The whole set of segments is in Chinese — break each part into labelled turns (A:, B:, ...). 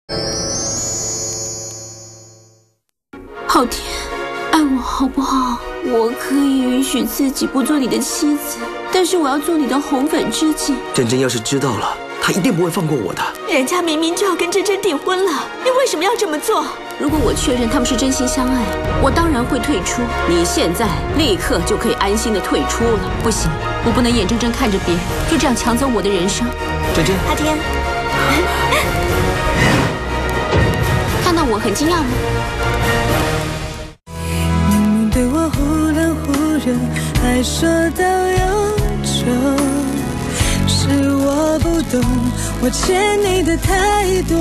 A: 昊天，爱我好不好？我可以允许自己不做你的妻子，但是我要做你的红粉知己。
B: 珍珍要是知道了，她一定不会放过我的。
A: 人家明明就要跟珍珍订婚了，你为什么要这么做？如果我确认他们是真心相爱，我当然会退出。你现在立刻就可以安心的退出了。不行，我不能眼睁睁看着别人就这样抢走我的人生。
B: 珍珍，
A: 阿天，看到我很惊讶吗？
C: 明明对我忽冷忽热，还说到永久，是我不懂，我欠你的太多，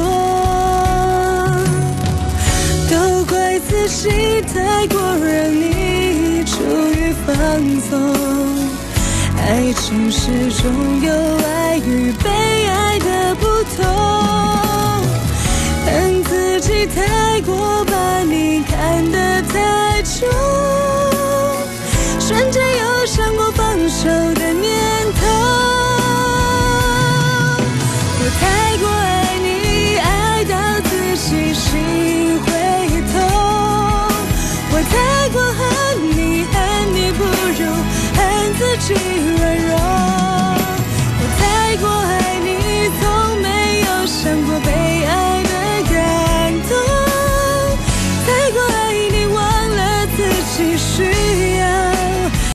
C: 都怪自己太过让你处于放纵。爱情始终有爱与被爱的不同，恨自己太过把你看得太重，瞬间有想过放手的念头。我太过爱你，爱到自己心会痛，我太过恨你，恨你不如恨自己软弱，我太过爱